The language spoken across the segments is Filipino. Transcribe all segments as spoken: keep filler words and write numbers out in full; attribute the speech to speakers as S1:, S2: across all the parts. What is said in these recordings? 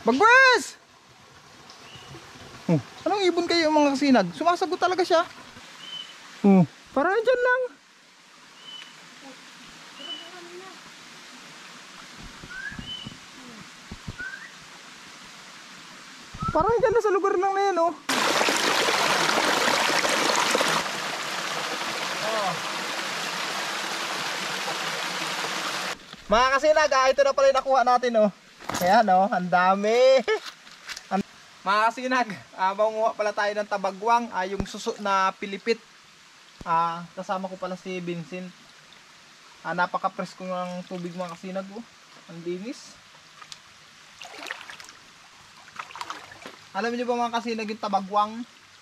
S1: Bagwes! Oh, anong ibon kayo mga kasinag? Sumasagot talaga siya. Oh, parang dyan lang. Parang dyan na sa lugar lang na yan, oh. Oh. Mga kasinag, ah, ito na pala yung nakuha natin, oh. Ayan, oh, ang dami. Mga kasinag, ah, manguha pala tayo ng tabagwang, ah, yung suso na pilipit. Ah, kasama ko pala si Vincent. Ah, napaka-presko ng tubig mga kasinag, oh. Ang linis. Alam niyo ba mga kasinag yung tabagwang?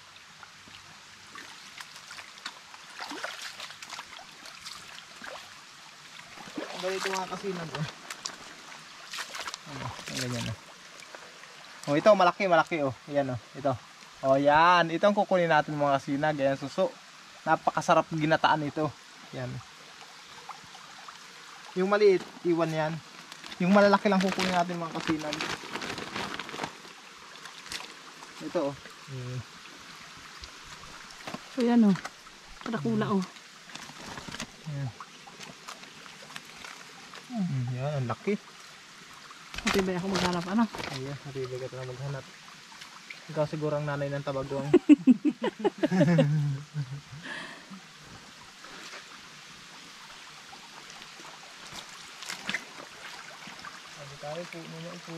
S1: Ganito mga kasinag, oh. Ano, ganyan, oh. Oh, ito malaki, malaki, oh. Ayan, oh. Ito. Oh, yan. Ito ang kukunin natin mga kasinag. Ayan, suso. Napakasarap ginataan ito. Yan. Yung maliit, iwan yan. Yung malalaki lang kukunin natin mga kasinag. Ito, oh. Hmm.
S2: So yan, oh. Kadakula, oh.
S1: Yan. Hmm, yan, ang laki.
S2: Matibay ako maghanap, ano?
S1: Ayan, matibay ka na maghanap. Ikaw siguro ang nanay ng tabagwang. Sabi tayo po, muna po.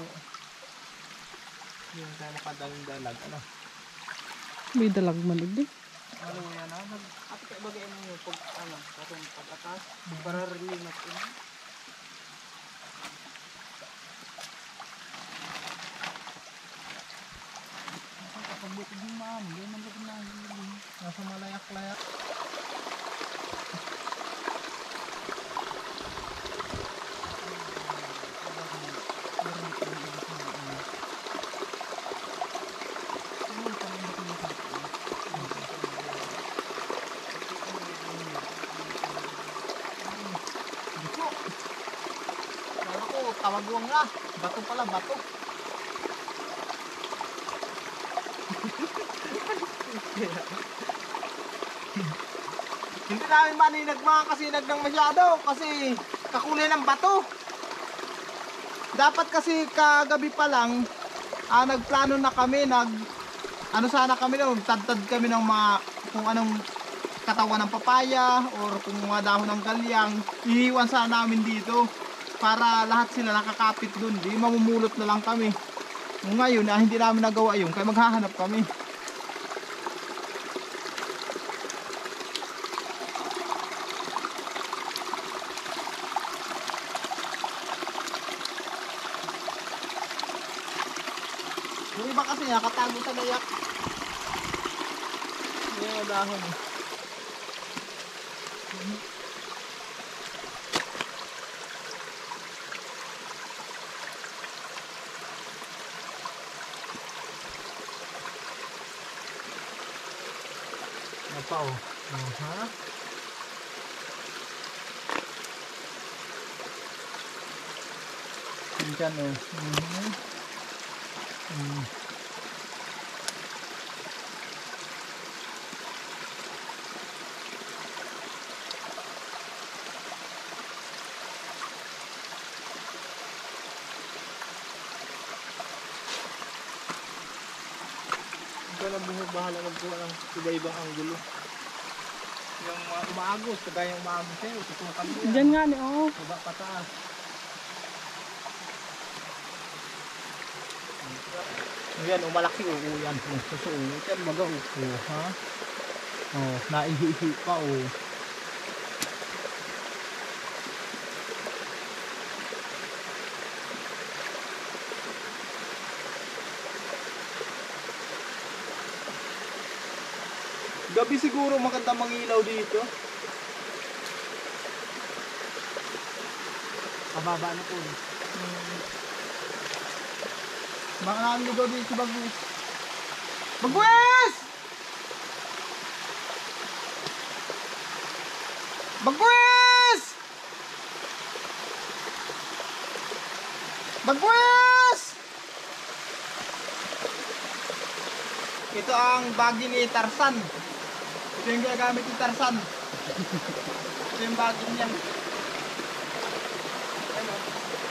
S1: Yung tayo makadaling dalag, ano?
S2: May dalag malig din.
S1: Ano yan, ah? At kaya bagayin mo yung pag, ano, katong pag-atas, para relimat yun. Pagbuti din ma'am, yun ang lagin na. Nasa malayak-layak. Tawagwang na, bato pala, bato. Hindi namin maninag mga kasinag ng masyado kasi kakulay ng bato. Dapat kasi kagabi pa lang ah, nagplano na kami, nag ano sana kami na, tadtad kami ng mga kung anong katawan ng papaya or kung mga dahon ng galyang, iiwan sana namin dito para lahat sila nakakapit dun, di mamumulot na lang kami. Ngayon ah, hindi namin nagawa yun kaya maghahanap kami. Yung iba kasi nakatago sa layak. Yung mga dahon eh. Apa oh? Aha. Diyan oh. Mhm. Hmm. Ito na buhok bahala magkuha ng iba-ibang anggulo. Yung uh, umaagos, kagaya yung umaagos sa'yo, tutukan mo yan.
S2: Diyan nga ni, oh.
S1: Baba pataas. Ayan, oh, malaki oh, oh yan. Oh, suso, oh. Yan, baga oh, oh, ha? Oh, naihihi pa oh. Gabi siguro maganda mangilaw dito. Kababa na po. Hmm. Makaan mo daw dito si Bagwes. Bagwes! Bagwes! Bagwes! Ito ang bagay ni Tarzan. Ito yung ginagamit ni Tarzan. Ito yung bagay niya. Ayan o.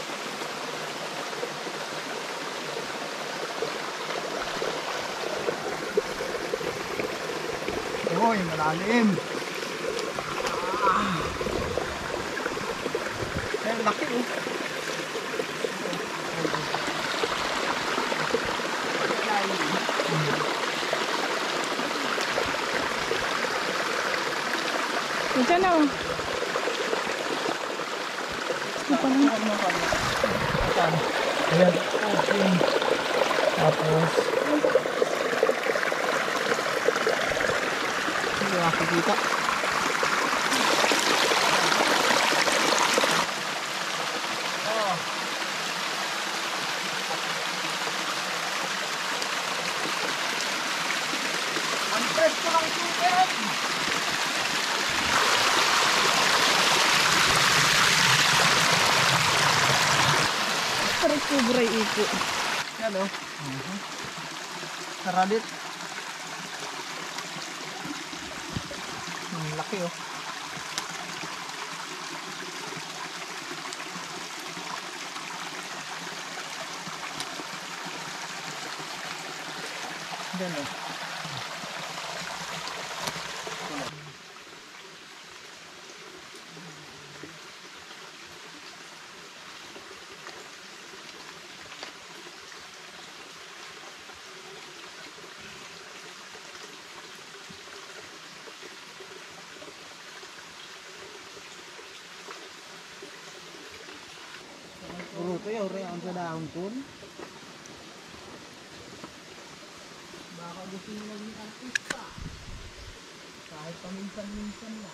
S1: Uy, malalim. Ah. Ayan, laki o.
S2: Diyan na oh. Ito pa lang.
S1: Ayan. Okay. Tapos. Hindi makikita. Oh. Ang presko ng tubig.
S2: Parang kubray ito.
S1: Yan o. Uh-huh. Karalit. Hmm, laki o. Yan o. Puro to yun, ang sa daon ko. Baka gusto nyo naging artista. Kahit paminsan-minsan na.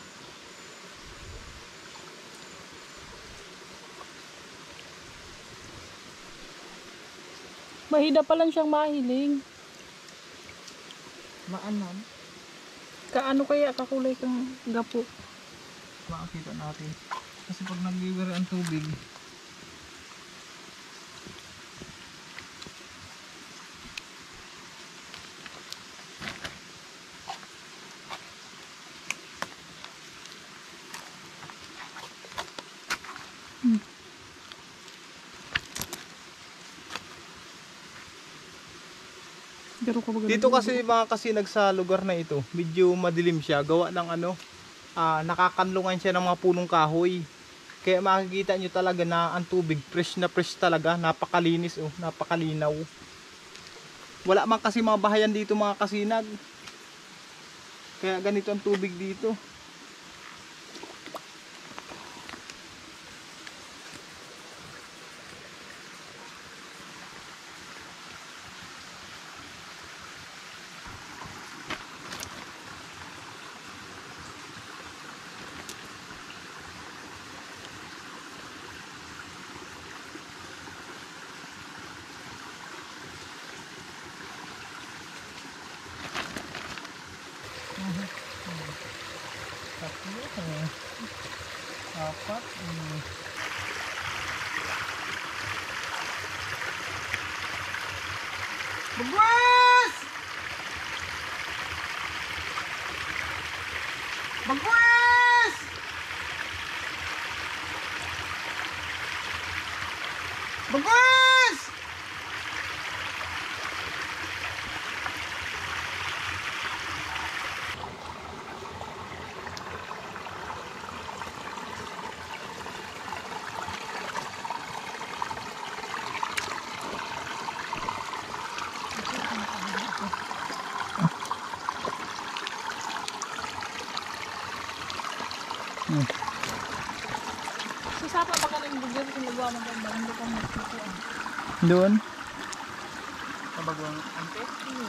S2: Mahida pa lang siyang mahiling.
S1: Maanan.
S2: Kaano kaya kakulay kang gapo?
S1: Makakita natin. Kasi pag nagliwiri ang tubig, dito kasi mga kasinag sa lugar na ito, medyo madilim siya, gawa ng ano, ah, nakakanlungan siya ng mga punong kahoy. Kaya makikita nyo talaga na ang tubig fresh na fresh talaga, napakalinis oh, napakalinaw. Wala man kasi mga bahayan dito mga kasinag. Kaya ganito ang tubig dito. Tatlo, eh. Apat, eh. Bagwes! Bagwes! Bagwes! Hmm.
S2: Susapa pa ka ng bugyan kung nagawa ng ganda. Hindi ka magsusuan.
S1: Doon? Kabagwang ante?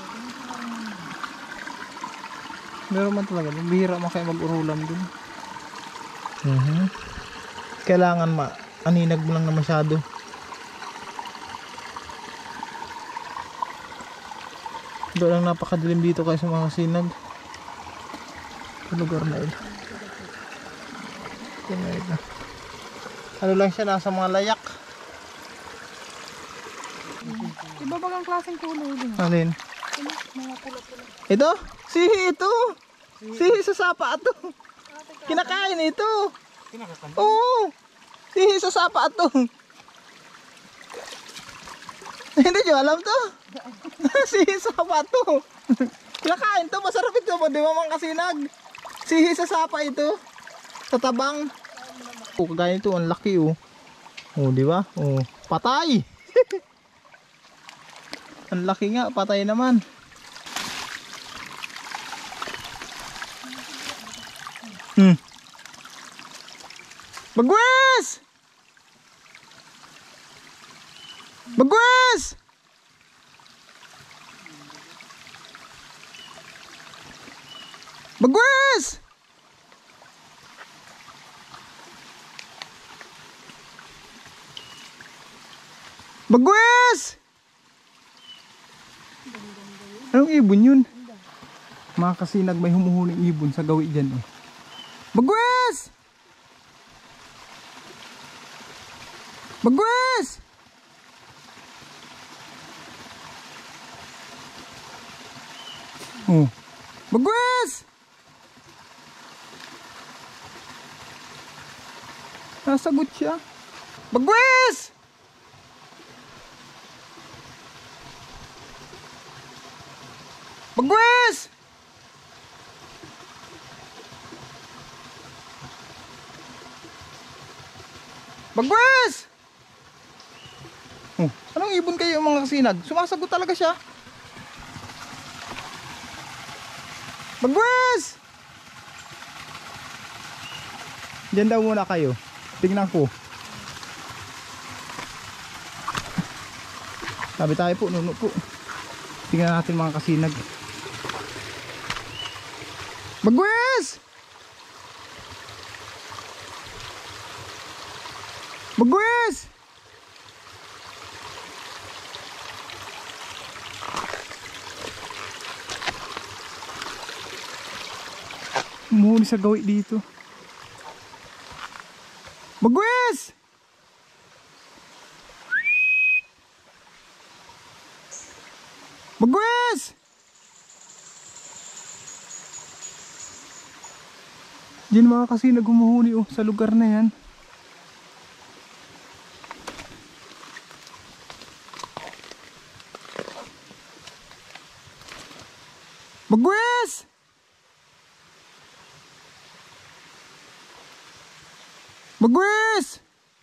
S1: Meron man talaga. Bihira mo kayo mag-urulam dun. Uh-huh. Kailangan ma aninag mo lang na masyado. Doon lang napakadilim dito kayo sa mga kasinag. Sa lugar na ito. Ito na ito. Ano lang siya, nasa mga layak.
S2: Iba bagang klaseng kulay din.
S1: Alin?
S2: Mga pula-pula.
S1: Ito? Sihi ito. Sihi sa sapa ito. Kinakain ito.
S3: Kinakakan.
S1: Oo. Sihi sa sapa ito. Hindi nyo alam to. Sihi sa sapa ito. Kinakain to. Masarap ito. Di ba mga kasinag? Sihi sa sapa ito. Sa tabang. Oh, kagaya ito. Ang laki oh. Oh, di ba? Oh, patay. Ang laki nga. Patay naman. Hmm. Bagwes! Bagwes! Bagwes! Bagwes! Anong ibon yun? Mga kasinag, may humuhuling ibon sa gawi dyan eh. Bagwes! Bagwes! Oh. Bagwes! Nasagot siya. Bagwes! Bagwes! Bagwes! Oh, anong ibon kayo mga kasinag? Sumasagot talaga siya. Bagwes! Diyan daw muna kayo. Tingnan ko. Sabi tayo po, nuno po. Tingnan natin mga kasinag. Bagwes! Bagwes! Umuhuli sa gawi dito. Bagwes! Bagwes! Diyan mga kasinag humuhuli oh, sa lugar na yan. Bagwes! Bagwes!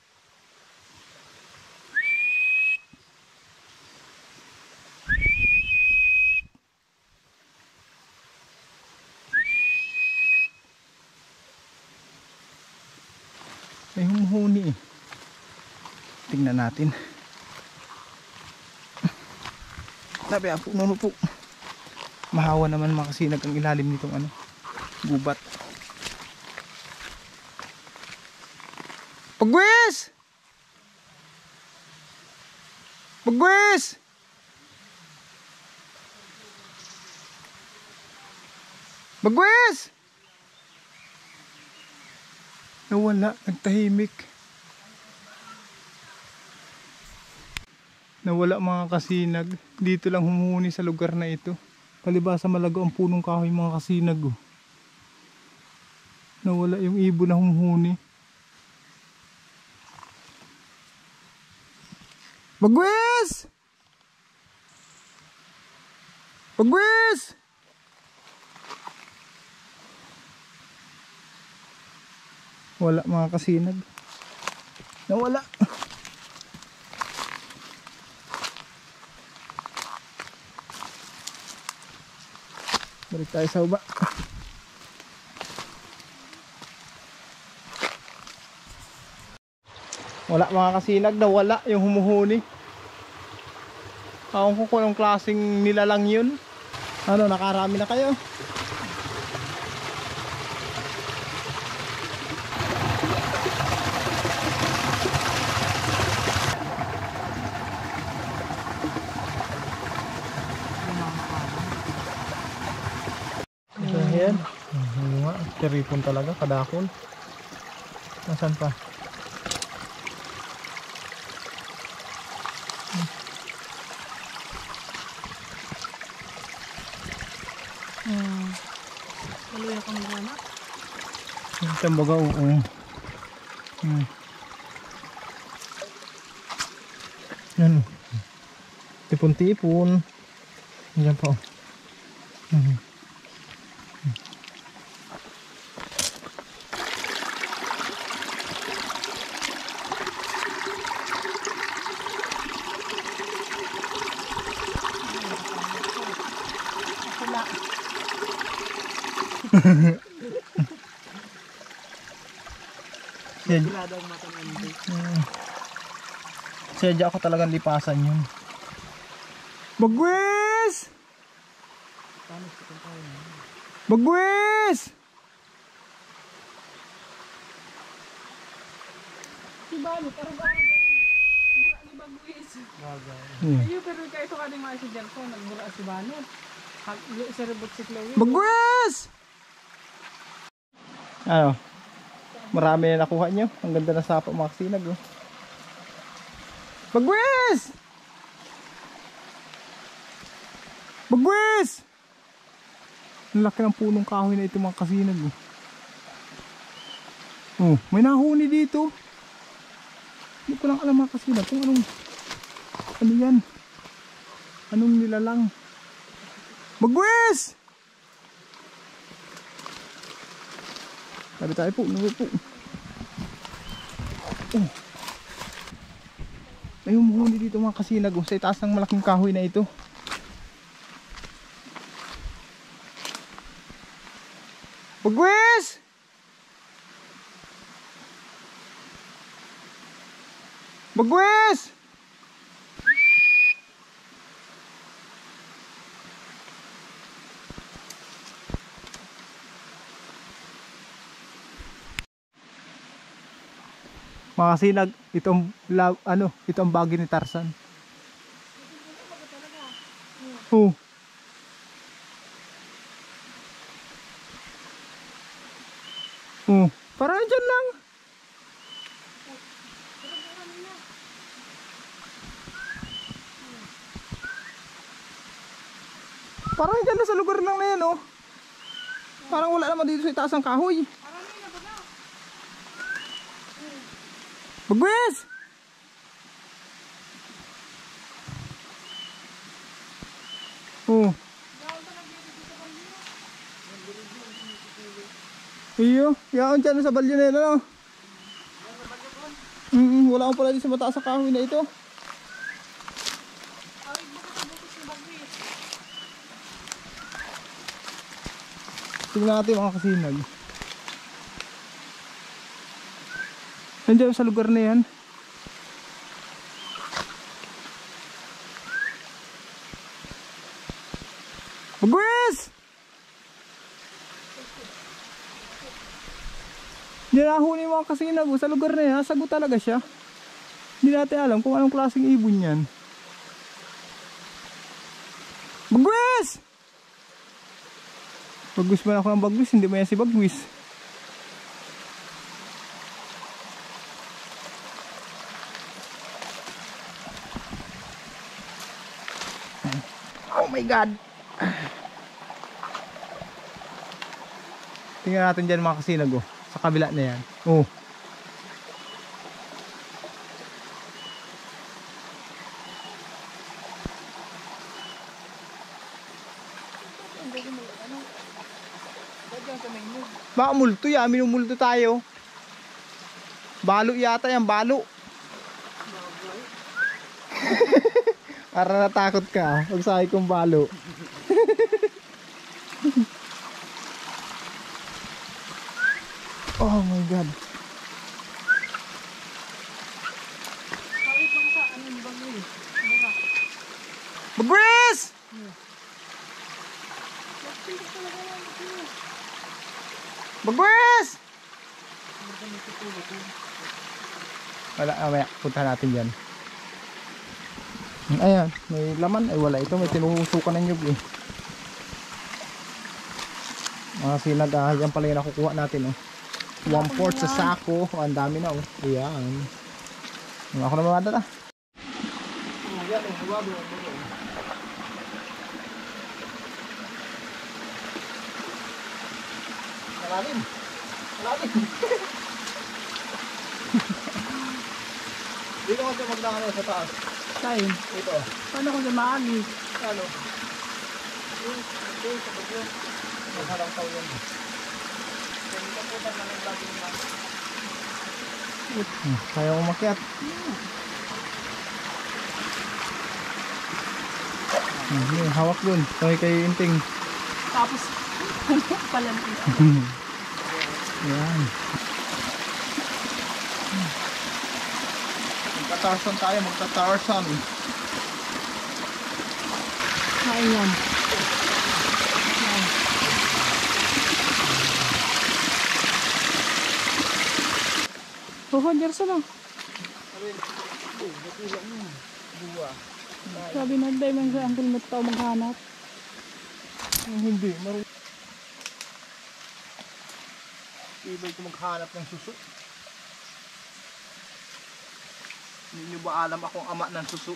S1: May humuhuni eh. Tingnan natin. Sabi ako, nuno po. Mahawa naman mga kasinag ang ilalim nitong ano, gubat. Bagwes! Bagwes! Bagwes! Nawala, nagtahimik. Nawala mga kasinag. Dito lang humuhuni sa lugar na ito. Palibasa malago ang punong kahoy mga kasinag oh. Nawala yung ibon na humuhuni. Bagwes! Bagwes! Wala mga kasinag. Nawala. Balik tayo sa uba. Wala mga kasinag, nawala yung humuhuni. Ewan ko kung anong klaseng nilalang yun. Ano, nakarami na kayo? Ayan. Ano nga, tiripon talaga, kadakon. Nasaan pa?
S2: Hmm. Maluya ka mag-anak?
S1: Yung baga, oo. Hmm. Yan. Tipon-tipon. Yan pa. Hmm.
S2: Wala.
S1: Yan.
S2: Wala daw matanandi.
S1: Hmm. Sadya ako talagang lipasan yun. Bagwis! Bagwis!
S2: Si Balo, parang parang bura ni Bagwis.
S1: Hmm.
S2: Ayun, pero kayo ito kaning mga si Jelson, nagbura si Balo. Sa rebot si Chloe.
S1: Bagwis! Ano? Marami na nakuha nyo. Ang ganda na sapa mga kasinag. Oh. Bagwis! Bagwis! Ang laki ng punong kahoy na ito mga kasinag. Oh. Oh, may nahuni dito. Hindi ko lang alam mga kasinag kung anong ano yan. Anong nilalang. Bagwis! Tabi tayo po, nabi po. Oh. May humuhuli dito mga kasinag oh, sa itaas ng malaking kahoy na ito. Bagwis! Bagwis! Mga kasinag, itong la, ano, itong bagay ni Tarzan. Oh. Oh, parang dyan lang. Parang dyan na sa lugar lang na yan, oh. Parang wala naman dito sa itaas ng kahoy. Bagwis! Oh. Iyo, yaon dyan sa balyo na yun, ano? Mm -mm, wala akong pala dito sa mataas sa kahoy na ito. Tingnan natin mga kasinag. Nandiyan sa lugar na yan. Bagwis! Hindi nahuli mga kasinag sa lugar na yan. Sagot talaga siya. Hindi natin alam kung anong klaseng ibon yan. Bagwis! Bagwis man ako ng bagwis. Hindi ba yan si Bagwis? Oh my God! Tingnan natin dyan mga kasinag oh. Sa kabila na yan. Oh. Baka multo yan. Minumulto tayo. Balo yata yan. Balo. Para natakot ka. Huwag sabi kong balo. Oh my God. Bagwis! Bagwis! Wala, mamaya. Punta natin dyan. Ayan, may laman. Ay wala ito. May tinuhusukan ng nyug eh. Mga sinag, ah, yan pala yung nakukuha natin oh. One fourth sa sako. Oh, ang dami na oh. Ayan. Ako na mamadala. Malalim. Malalim. Dito ko siya magdaan sa taas.
S2: Saan?
S1: Ito.
S2: Paano ko siya maagi?
S1: Ano? Ito, sa bagyo. Magharang tao yan. Ganito po ba nalang lagi naman? Kaya umakyat. Hmm, hawak dun. Kaya kay Inting.
S2: Tapos, pala nito.
S1: Yan. Magta-tarson tayo, magta-tarson.
S2: Kain yan. Hoho, Jerson ah. Sabi na day man sa Uncle Matt tao maghanap.
S1: Hindi, marunong. Ibig ko maghanap ng suso. Hindi nyo ba alam akong ama ng suso?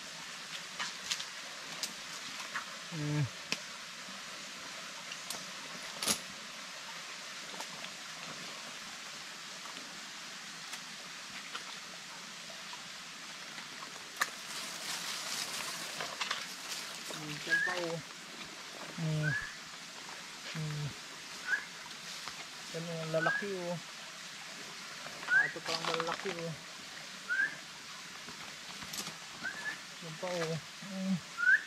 S1: Hmm. Diyan pa oh. Hmm. Hmm. Yan yung lalaki oh. Ah, ito pa ang lalaki oh. Yan pa oh. Hmm.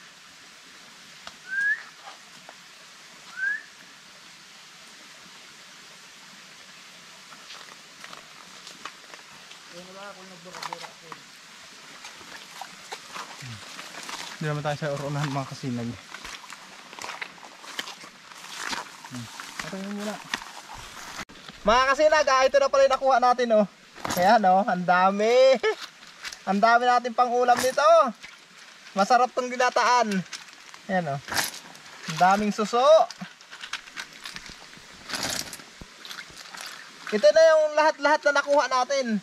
S1: Yan wala ako nagbura-bura ko. Hindi naman tayo sa urunahan mga kasinag. Hmm. Patayin muna. Mga kasinag, ah, ito na pala yung nakuha natin oh. Ayan oh, ang dami. Ang dami natin pang ulam nito. Masarap tong ginataan. Ayan oh. Ang daming suso. Ito na yung lahat-lahat na nakuha natin.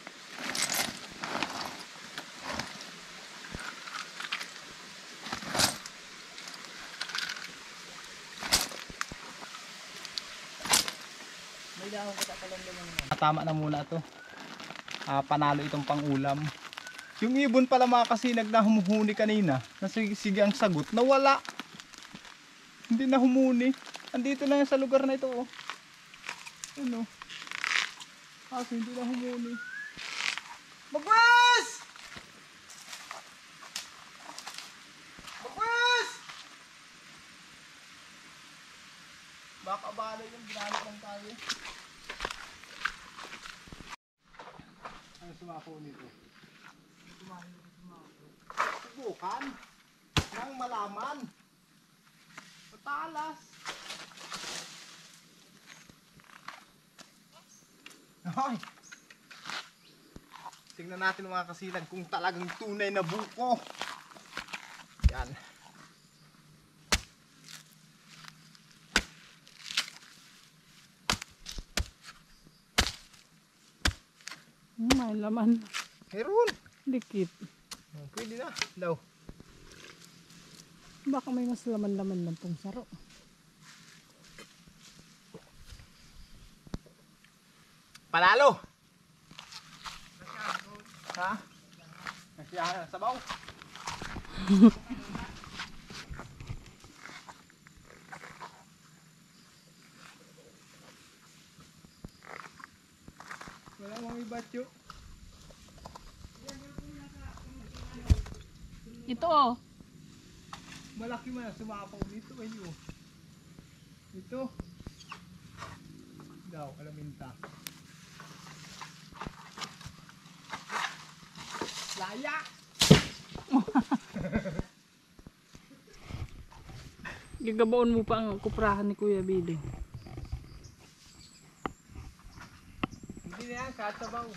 S1: Tama na muna to. Ah, panalo itong pangulam. Yung ibon pala mga kasinag na humuhuni kanina, nasige ang sagot, nawala. Hindi na humuni. Andito na yan sa lugar na ito oh. Ano? Kasi hindi na humuni. Magwas! Magwas! Baka balay yung ginamit lang tayo. Ano sumako nito? Subukan nang malaman. Matalas. Ay. Tingnan natin mga kasinag kung talagang tunay na buko. Yan.
S2: Hmm, may laman.
S1: Meron.
S2: Dikit.
S1: Oh, pwede na. Daw.
S2: Baka may mas laman-laman ng pong saro.
S1: Panalo. Ha? Nasiyahan na sabaw. Wala mong ibatyo.
S2: Ito oh.
S1: Malaki man ang sumapaw dito kayo. Ito. Daw, alaminta. Laya!
S2: Gagabaon mo pa ang kuprahan ni Kuya Billy.
S1: Hindi na yan, kasabaw.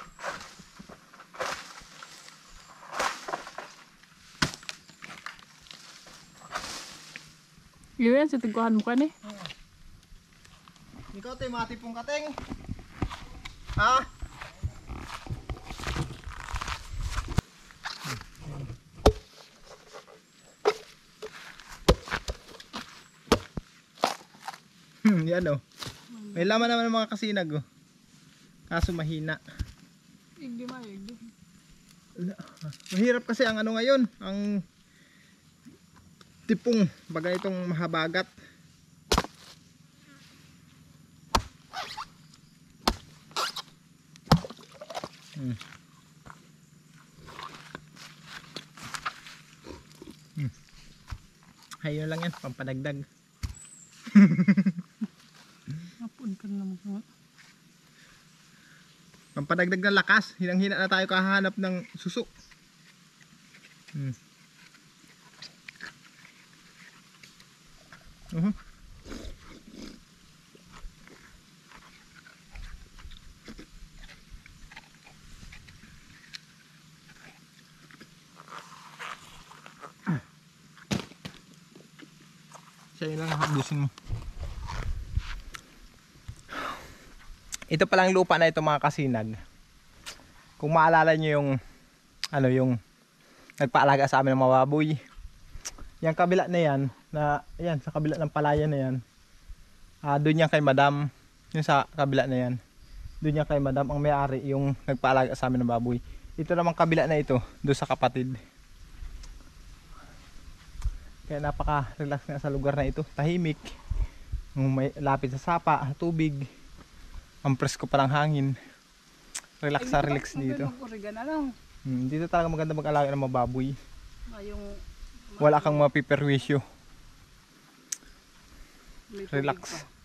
S2: Yun, sa tiguhan mo ka ni.
S1: Ikaw tayo matipong kateng. Ha? Hmm, yan o. May laman naman ng mga kasinag oh. Kaso mahina.
S2: Igdi ma, igdi.
S1: Mahirap kasi ang ano ngayon, ang tipong baga itong mahabagat. Hmm. Hmm. Ayun lang yan, pampadagdag.
S2: Napun ka naman nga.
S1: Pampadagdag ng lakas, hinang-hina na tayo kahanap ng suso. Hmm. Uh-huh. Siya lang habusin mo. Ito palang lupa na ito mga kasinag. Kung maalala nyo yung ano yung nagpaalaga sa amin ng mga baboy. Yung kabila na yan, na yan sa kabila ng palayan na yan. Ah, doon yan kay Madam. Yung sa kabila na yan. Doon yan kay Madam ang may-ari yung nagpaalaga sa amin ng baboy. Ito namang kabila na ito, doon sa kapatid. Kaya napaka-relax nga sa lugar na ito. Tahimik. May lapit sa sapa, tubig. Ang presko pa ng hangin. Relax sa relax dito. Hmm, dito talaga maganda mag-alaga ng mga baboy. Wala kang mapiperwisyo. Relax.